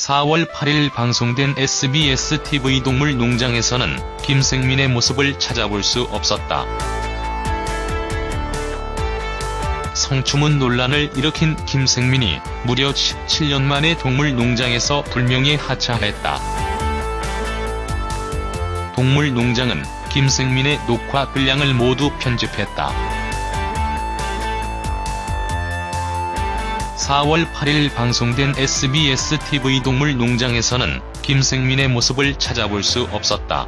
4월 8일 방송된 SBS TV 동물농장에서는 김생민의 모습을 찾아볼 수 없었다. 성추문 논란을 일으킨 김생민이 무려 17년 만에 동물농장에서 불명예 하차했다. 동물농장은 김생민의 녹화 분량을 모두 편집했다. 4월 8일 방송된 SBS TV 동물농장에서는 김생민의 모습을 찾아볼 수 없었다.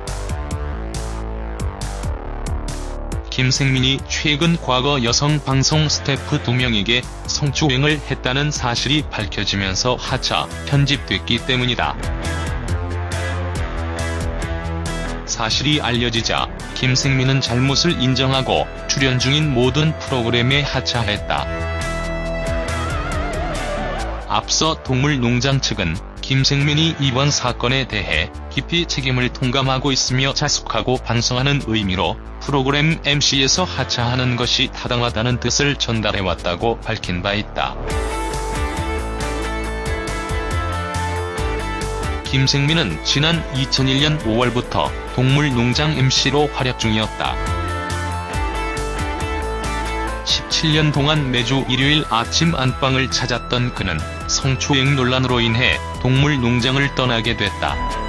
김생민이 최근 과거 여성 방송 스태프 2명에게 성추행을 했다는 사실이 밝혀지면서 하차, 편집됐기 때문이다. 사실이 알려지자 김생민은 잘못을 인정하고 출연 중인 모든 프로그램에 하차했다. 앞서 동물농장 측은 김생민이 이번 사건에 대해 깊이 책임을 통감하고 있으며 자숙하고 반성하는 의미로 프로그램 MC에서 하차하는 것이 타당하다는 뜻을 전달해왔다고 밝힌 바 있다. 김생민은 지난 2001년 5월부터 동물농장 MC로 활약 중이었다. 17년 동안 매주 일요일 아침 안방을 찾았던 그는 성추행 논란으로 인해 동물농장을 떠나게 됐다.